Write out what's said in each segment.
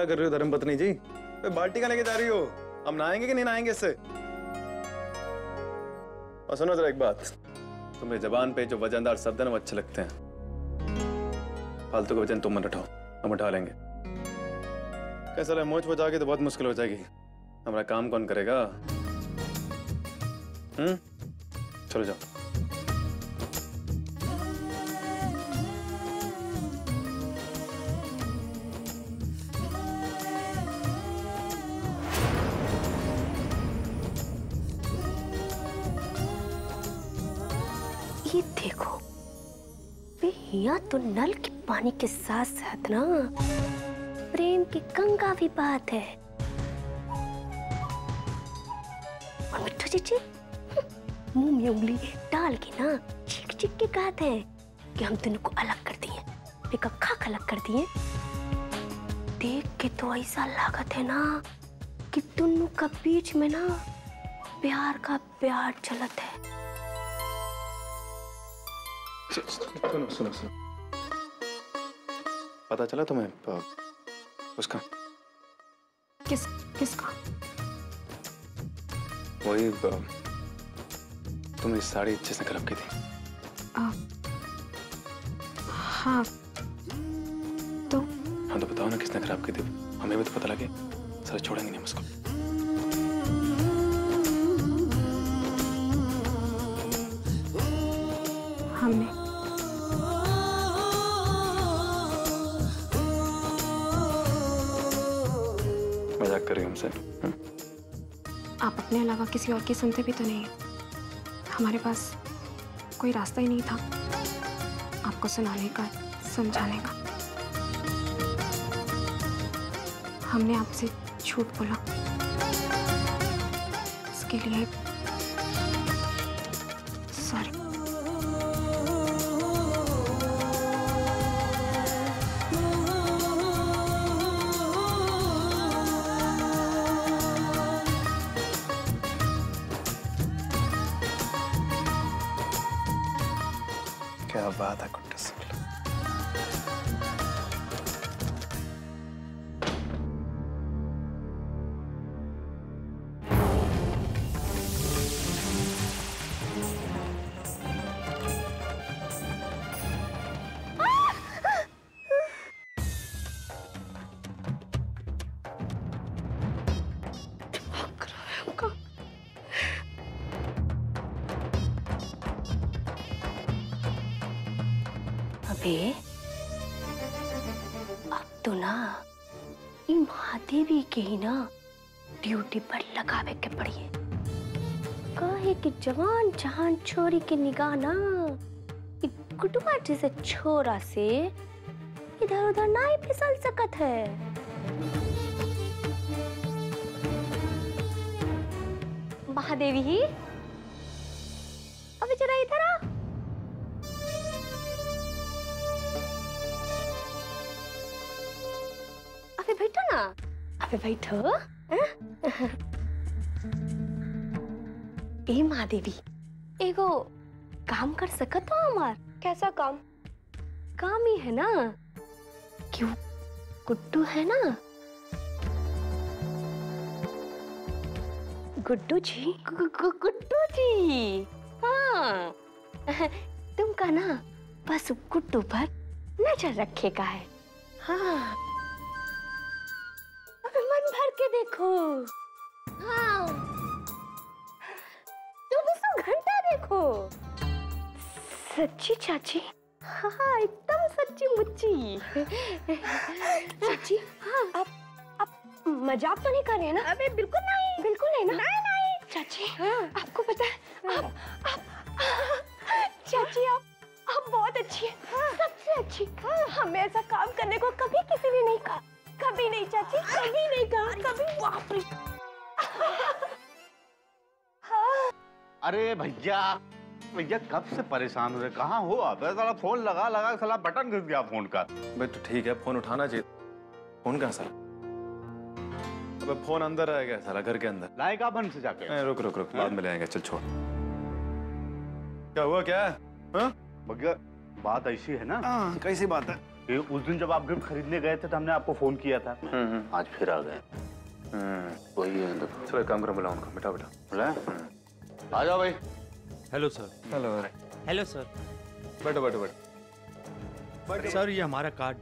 क्या कर रही हो धर्मपत्नी जी? बाल्टी का लेके जा रही हो? हम नहाएंगे कि नहीं नहाएंगे इससे? और सुनो जरा एक बात, तुम्हें जबान पे जो वजनदार शब्द है ना वो अच्छे लगते हैं। फालतू का वजन तुम मत उठाओ, हम उठा लेंगे। कैसा है, मोच बजा के तो बहुत मुश्किल हो जाएगी। हमारा काम कौन करेगा? चलो जाओ। ये देखो यहाँ तो नल के पानी के साथ साथ ना प्रेम की गंगा भी बात है। और मिट्टू जीजी मुंह में उंगली डाल के ना चीख चीख के कहते हैं कि हम दोनों को अलग कर दिए, बेकखा अलग कर दिए। देख के तो ऐसा लागत है ना कि दोनों का बीच में ना प्यार का प्यार चलत है। सुनो सुनो सुनो, पता चला तुम्हें उसका? किसका? वही तुमने साड़ी जिसने खराब की थी। हाँ तो बताओ ना किसने खराब की थी? हमें भी तो पता लगे, सर छोड़ेंगे नहीं हम उसको। हमने। मजाक कर रही हो हमसे? आप अपने अलावा किसी और की सुनते भी तो नहीं है। हमारे पास कोई रास्ता ही नहीं था आपको सुनाने का, समझाने का। हमने आपसे झूठ बोला, इसके लिए सॉरी। क्या बात है कुट्टू सिंह। अबे अब तो ना ये महादेवी के ही ना ड्यूटी पर लगावे के पड़िए। काहे कि जवान जहान छोरी के निगाह ना गुटुआ जैसे छोरा से इधर उधर ना ही फिसल सकत है। महादेवी ही अबे जरा इधर आ। अबे बैठो ना, अबे बैठो। ए महादेवी एगो काम कर सकत हो हमार? कैसा काम? काम ही है ना क्यों गुड्डू है ना, गुड्डू जी गुड्डू जी। हाँ तुमका ना बस गुड्डू पर नजर रखेगा है। हाँ मन भर के देखो। हाँ तुम इसको घंटा देखो। सच्ची चाची? हाँ एकदम सच्ची मुच्ची। चाची हाँ आप मजाक तो नहीं कर रहे हैं ना? अबे बिल्कुल नहीं, बिल्कुल नहीं ना। नहीं नहीं चाची हाँ। आपको पता है आप चाची आप बहुत अच्छी है। हाँ। सबसे अच्छी। हाँ। हमें ऐसा काम करने को कभी किसी ने नहीं कहा। कभी नहीं चाची, कभी नहीं कहा, कभी। बाप रे। हाँ। अरे भैया भैया कब से परेशान हो रहे, कहाँ हो आप? साला फोन लगा लगा साला बटन घिस गया फोन का। भाई तो ठीक है, फोन उठाना चाहिए। फोन कहाँ साला? अबे फोन अंदर रह गया साला, घर के अंदर। लाएगा बंद से जाके। रुक रुक रुक, बाद में ले आएंगे। चल छोड़। क्या हुआ क्या? हाँ भैया बात ऐसी है ना। कैसी बात है? कि उस दिन जब आप गिफ्ट खरीदने गए थे तो हमने आपको फोन किया था। आज फिर आ गए। वही है। देखो चलो एक काम करो, बुलाओ उनको। बैठा बैठा बुलाया। आ जाओ भाई। Hello sir. Hello. Hello sir. बैठो बैठो बैठो। सर ये हमारा कार्ड।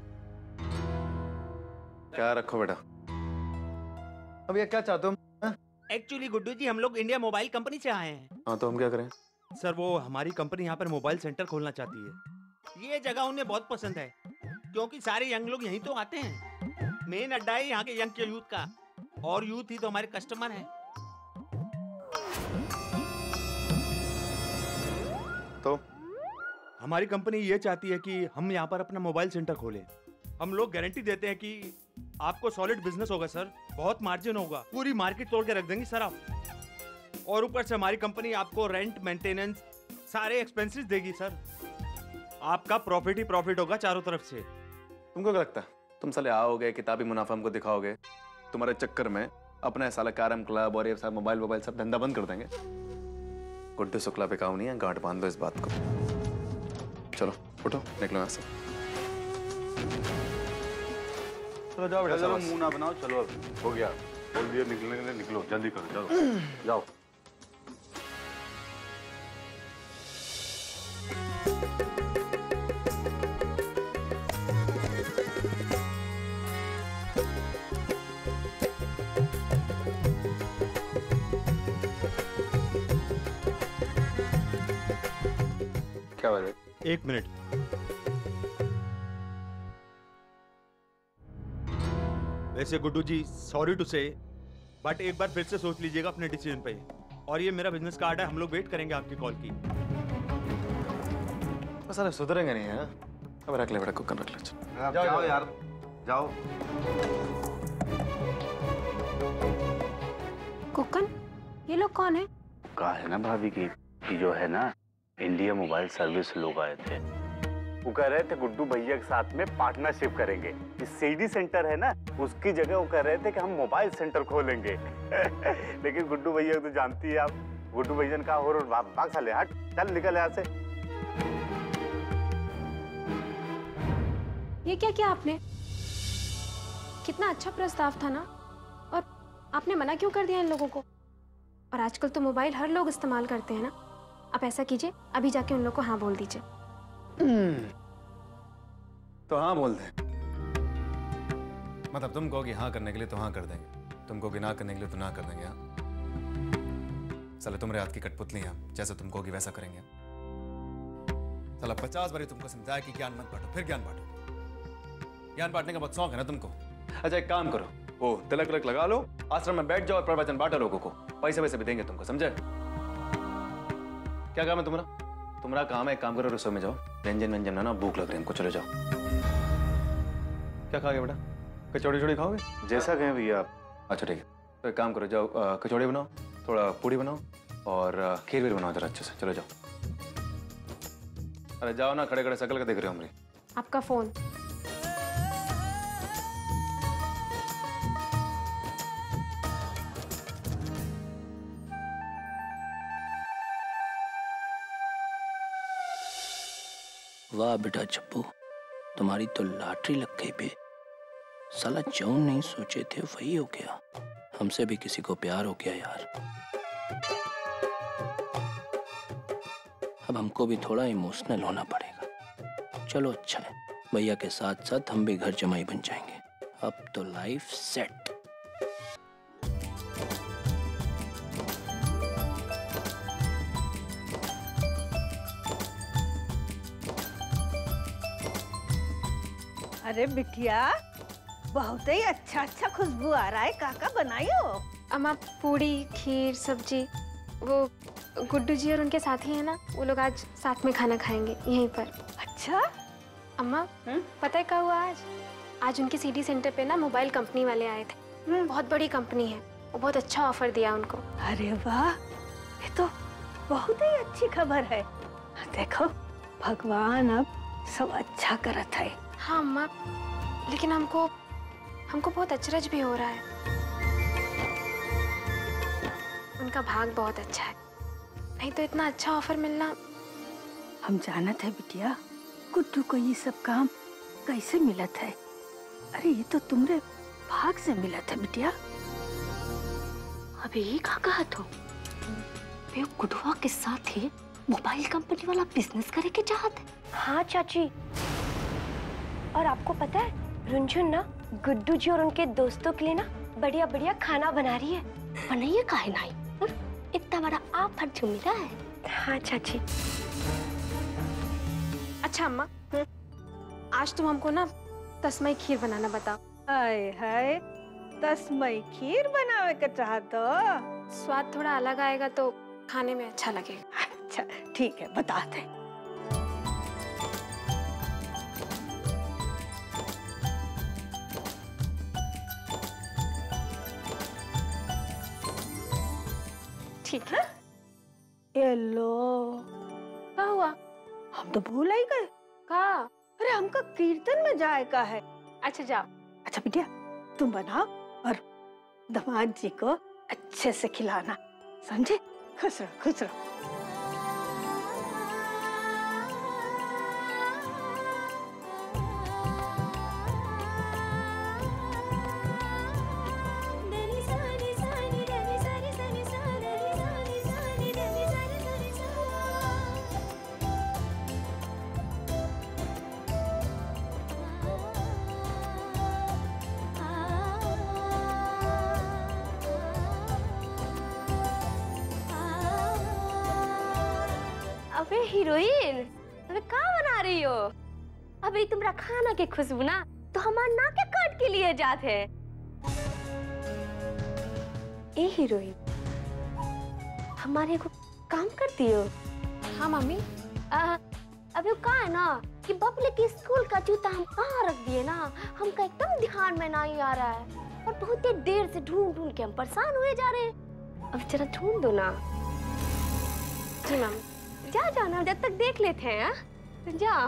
क्या रखो बेटा। अब ये क्या चाहते हो? एक्चुअली गुड्डू जी हम लोग इंडिया मोबाइल कंपनी से आए हैं। हाँ तो हम क्या करें? सर वो हमारी कंपनी यहाँ पर मोबाइल सेंटर खोलना चाहती है। ये जगह उन्हें बहुत पसंद है क्योंकि सारे यंग लोग यहीं तो आते हैं। मेन अड्डा है यहाँ के यंग के यूथ का, और यूथ ही तो हमारे कस्टमर हैं। तो हमारी कंपनी ये चाहती है कि हम यहाँ पर अपना मोबाइल सेंटर खोलें। हम लोग गारंटी देते हैं कि आपको सॉलिड बिजनेस होगा सर, बहुत मार्जिन होगा, पूरी मार्केट तोड़ के रख देंगे सर आप। और ऊपर से हमारी कंपनी आपको रेंट, मेंटेनेंस, सारे एक्सपेंसेस देगी सर। आपका प्रॉफिट ही प्रॉफिट होगा चारों तरफ से। तुमको क्या लगता है तुम साले आओगे, किताबी मुनाफा हमको दिखाओगे, तुम्हारे चक्कर में अपना साला कैरम क्लब और ये सब मोबाइल सब धंधा बंद कर देंगे? गुड्डू शुक्ला पे काम नहीं है, गांठ बांध दो इस बात को। चलो उठो, निकलो यहाँ से। चलो जाओ बेटा। चलो मुंह ना बनाओ, चलो हो गया, बोल दिया निकलने के लिए, निकलो जल्दी करो, जाओ जाओ। क्या बात है? एक मिनट। वैसे Guddu ji sorry to say, but एक बार फिर से सोच लीजिएगा अपने डिसीजन पे। और ये मेरा बिजनेस कार्ड है, हम लोग वेट करेंगे आपकी कॉल की। बस अरे सुधरेंगे नहीं है। अब रख ले बेटा, कुकर रख ले। जाओ जाओ यार, जाओ। कुकन, ये लोग कौन है? कहा है ना भाभी की कि जो है ना इंडिया मोबाइल सर्विस लोग आए थे। वो कह रहे थे गुड्डू भैया के साथ में पार्टनरशिप करेंगे। इस सीडी सेंटर है ना, उसकी जगह वो कह रहे थे कि हम मोबाइल सेंटर खोलेंगे। लेकिन गुड्डू भैया तो जानती है आप, गुड्डू भैया ने कहा और भाग साले, हट चल निकल यहाँ से। ये क्या किया आपने? कितना अच्छा प्रस्ताव था ना, और आपने मना क्यों कर दिया इन लोगों को? और आजकल तो मोबाइल हर लोग इस्तेमाल करते हैं ना। आप ऐसा कीजिए, अभी जाके उन लोग को हाँ बोल दीजिए। तो हाँ बोल दे। मतलब तुम कहोगे हाँ करने के लिए तो हाँ कर देंगे, तुम कहोगे ना करने के लिए तो ना कर देंगे। हाँ साले तुम्हारे हाथ की कठपुतली हैं, जैसे तुम कहोगे वैसा करेंगे। साला 50 बार तुमको समझाया कि ज्ञान मत बांटो, फिर ज्ञान बांटो। ज्ञान बांटने का बहुत शौक है ना तुमको। अच्छा एक काम करो, वो तिलक विलक लगा लो, आश्रम में बैठ जाओ और प्रवचन बांटो लोगों को। पैसे वैसे भी देंगे तुमको, समझे? क्या काम है तुम्हारा? तुम्हारा काम है, एक काम करो, रसोई में जाओ, व्यंजन व्यंजन ना, भूख लग रही है हमको। चले जाओ। क्या खाओगे बेटा? कचौड़ी चौड़ी खाओगे? जैसा कहें भैया आप। अच्छा ठीक है, तो एक काम करो, जाओ कचौड़ी बनाओ, थोड़ा पूड़ी बनाओ और खीर वीर बनाओ जरा अच्छे से। चलो जाओ। अरे जाओ ना, खड़े खड़े शकल का देख रहे हो हमारी। आपका फोन। वाह बेटा चप्पू, तुम्हारी तो लॉटरी लग गई बे। साला जो नहीं सोचे थे वही हो गया। हमसे भी किसी को प्यार हो गया यार। अब हमको भी थोड़ा इमोशनल होना पड़ेगा। चलो अच्छा है, भैया के साथ साथ हम भी घर जमाई बन जाएंगे। अब तो लाइफ सेट। अरे बिटिया, बहुत ही अच्छा अच्छा खुशबू आ रहा है। काका बनाई हो? अम्मा पूड़ी, खीर, सब्जी, वो गुड्डू जी और उनके साथी हैं ना, वो लोग आज साथ में खाना खाएंगे यहीं पर। अच्छा। अम्मा पता है क्या हुआ आज? आज उनके सीडी सेंटर पे ना मोबाइल कंपनी वाले आए थे। बहुत बड़ी कंपनी है, वो बहुत अच्छा ऑफर दिया उनको। अरे वाह, ये तो बहुत ही अच्छी खबर है। देखो भगवान अब सब अच्छा करत है। हाँ अम्मा, लेकिन हमको बहुत अचरज भी हो रहा है। उनका भाग बहुत अच्छा है, नहीं तो इतना अच्छा ऑफर मिलना। हम जानत है बिटिया, गुड्डू को ये सब काम कैसे मिलत है? अरे ये तो तुमरे भाग से मिलत है बिटिया। अबे ये का कहा तो बे गुडवा के साथ ही मोबाइल कंपनी वाला बिजनेस करे के चाहत है। हाँ चाची, और आपको पता है रुंझुन ना गुड्डू जी और उनके दोस्तों के लिए ना बढ़िया बढ़िया खाना बना रही है। बनाइए काहे नहीं, इतना बड़ा ऑफर जो मिला है। हाँ चाची। अच्छा अम्मा, आज तुम हमको ना तस्मई खीर बनाना बताओ। हाय हाय, तस्मई खीर बनावे के चाहत हो? स्वाद थोड़ा अलग आएगा तो खाने में अच्छा लगेगा। अच्छा ठीक है, बताते। ठीक है। ये लो, क्या हुआ? हम तो भूल ही गए। का? अरे हमका कीर्तन में जाए का है। अच्छा जाओ। अच्छा बिटिया, तुम बनाओ और दामाद जी को अच्छे से खिलाना, समझे? खुश रहो, खुश रहो। अबे हीरोइन, अबे क्या बना रही हो? अबे तुम्हारा खाना के खुशबू ना तो हमारे नाके काट के लिए जाते हैं। ए हीरोइन, हमारे को काम करती हो? हाँ मम्मी। अबे क्या है ना कि बबले के स्कूल का जूता हम कहाँ रख दिए ना, हमका एकदम ध्यान में नहीं आ रहा है और बहुत देर से ढूंढ ढूंढ के हम परेशान हुए जा रहे हैं। अब जरा ढूंढ दो ना। जी मम्मी। जा जाना, जब तक देख लेते हैं। जा।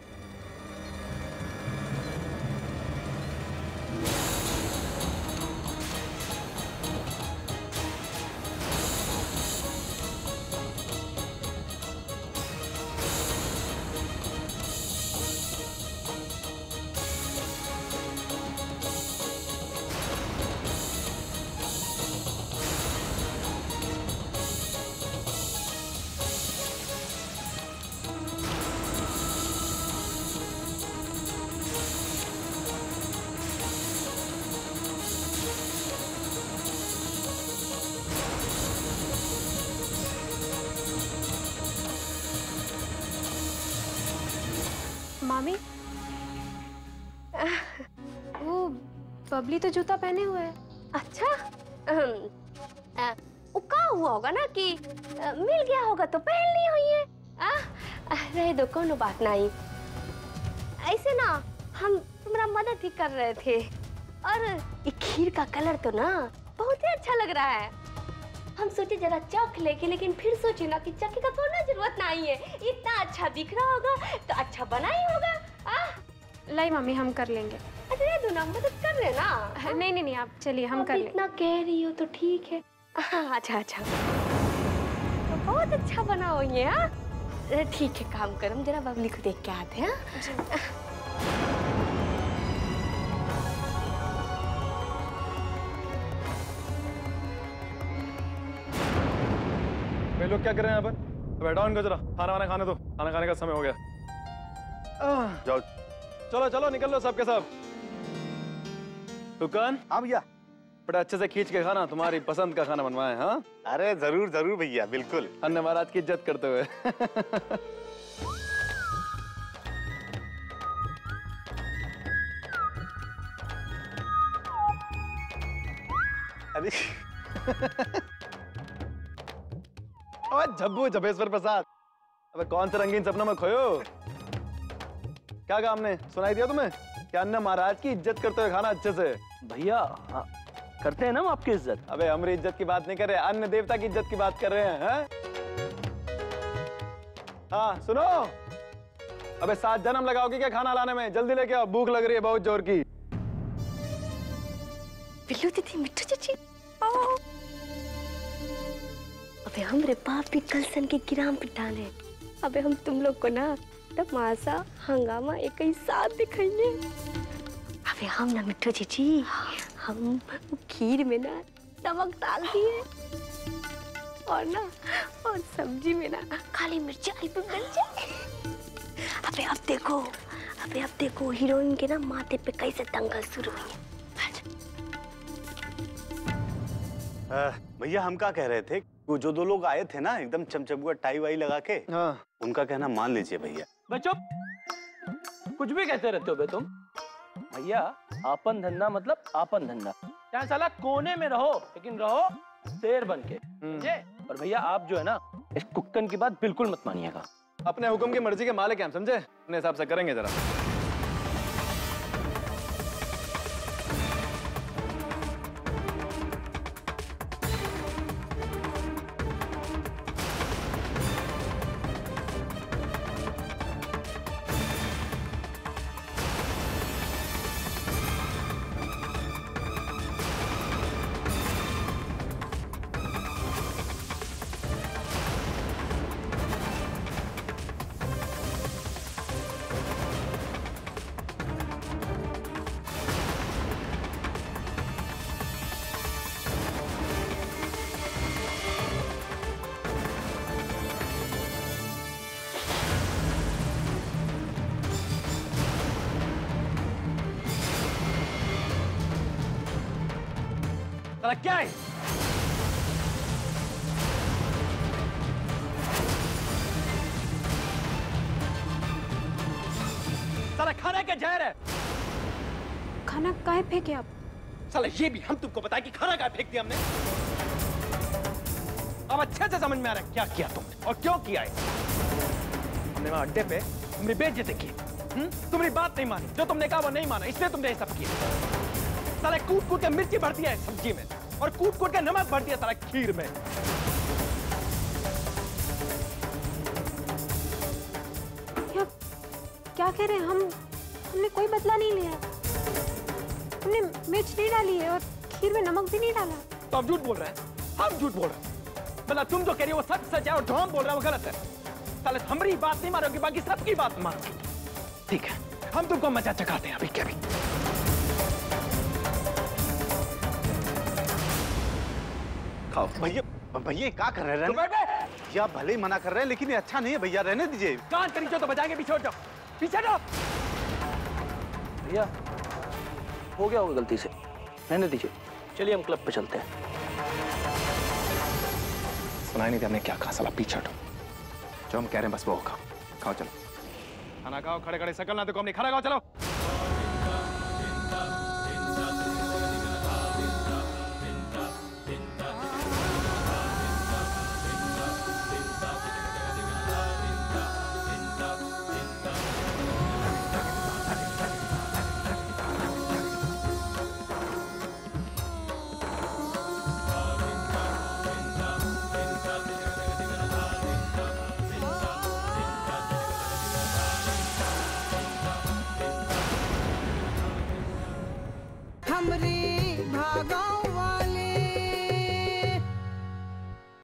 मामी, वो बबली तो जूता पहने हुए है। अच्छा, वो क्या हुआ होगा ना कि मिल गया होगा तो पहन ली हुई है। रहे दो, कोनो बात नहीं। ऐसे ना हम तुम्हारा मदद ही कर रहे थे और ये खीर का कलर तो ना बहुत ही अच्छा लग रहा है। हम सोचे जरा चख लेके, लेकिन फिर सोचे ना कि चखे का कोई जरूरत नहीं है, इतना अच्छा दिख रहा होगा तो अच्छा बना ही होगा। लाई मम्मी, हम कर लेंगे। अरे दो ना, मदद कर रहे ना। नहीं नहीं नहीं, आप चलिए, हम कर लेंगे। इतना कह रही हो तो ठीक है। अच्छा अच्छा, तो बहुत अच्छा बना हो ये। हाँ ठीक है, काम कर, हम जरा बबली को देख के आते हैं। वे लोग क्या कर रहे हैं यहाँ पर? बैठो इनको जरा, खाना वाना खाने दो, खाना खाने का समय हो गया। जाओ। चलो चलो निकल लो सब के सब। दुकान हाँ भैया। बड़ा अच्छे से खींच के खाना, तुम्हारी पसंद का खाना बनवाए। हाँ अरे जरूर जरूर भैया, बिल्कुल। अन्य महाराज की इज्जत करते हुए। अरे झब्बू झबेश्वर प्रसाद, अबे कौन से रंगीन सपनों में खोयो? क्या कहा हमने, सुनाई दिया तुम्हें? क्या अन्य महाराज की इज्जत करते हुए खाना अच्छे से? भैया करते हैं ना हम आपकी इज्जत। अबे हमारी इज्जत की बात नहीं कर रहे, अन्य देवता की इज्जत की बात कर रहे हैं। हाँ सुनो, अबे 7 जन्म लगाओगी क्या खाना लाने में? जल्दी लेके आओ, भूख लग रही है बहुत जोर की। बिल्लू दीदी, मिट्टू चाची, अबे हमरे बाप भी कलसन के गिराम पे डाले। अबे हम तुम लोग को ना तमाशा हंगामा एक ही साथ दिखाएंगे। अबे हम ना मिट्टू जीजी, हम खीर में ना नमक डाल दिए और ना और सब्जी में ना काली मिर्चाई पे मिल जाए। अबे अब देखो हीरोइन के ना माथे पे कैसे दंगल शुरू हुई है। भैया हम क्या कह रहे थे, वो जो 2 लोग आए थे ना एकदम चमचमुआ टाई वाई लगा के, हाँ उनका कहना मान लीजिए भैया। बच्चों कुछ भी कहते रहते हो बे तुम। भैया आपन धंधा मतलब आपन धंधा, चाहे साला कोने में रहो लेकिन रहो शेर बन के, समझे? और भैया आप जो है ना इस कुक्कन की बात बिल्कुल मत मानिएगा। अपने हुक्म की मर्जी के मालिक हैं हम, समझे? अपने हिसाब से करेंगे जरा। क्या है? साला खाना क्या जहर है? खाना काहे फेंके आप? साला ये भी हम तुमको बताया कि खाना काहे फेंक दिया हमने? अब अच्छे से समझ में आ रहा है क्या किया तुमने और क्यों किया है। हमने वहां अड्डे पे तुम्हारी बेइज्जती की, तुम्हारी बात नहीं मानी, जो तुमने कहा वो नहीं माना, इसलिए तुमने ये सब किया। साला कूट कूट के मिर्ची भर दिया है सब्जी में और कूट कूट के नमक भर दिया साला खीर में। क्या कह रहे हैं? हमने कोई बदला नहीं लिया, हमने मिर्च नहीं डाली है और खीर में नमक भी नहीं डाला। तो आप झूठ बोल रहे हैं, हम झूठ बोल रहे हैं। मतलब तुम जो कह रही हो वो सच सच है और जो हम बोल रहे हैं वो गलत है। साले हमारी बात नहीं मारोगे, बाकी सबकी बात मारोगे। ठीक है, हम तुमको मजा चखाते हैं अभी क्या भी। खाओ भैया। भैया क्या कर रहे हैं? या भले ही मना कर रहे हैं लेकिन ये अच्छा नहीं है भैया, रहने दीजिए। कान करीचो तो बजाएंगे, पीछे हट जाओ, पीछे हटो। भैया हो गया होगा गलती से, रहने दीजिए। चलिए हम क्लब पे चलते हैं। सुनाई नहीं दिया हमने क्या कहा, साला पीछे हटो। जो हम कह रहे हैं बस वो खाओ। खाओ चलो, खाना खाओ, खड़े खड़े शकल ना देखो, हमने खाना खाओ चलो।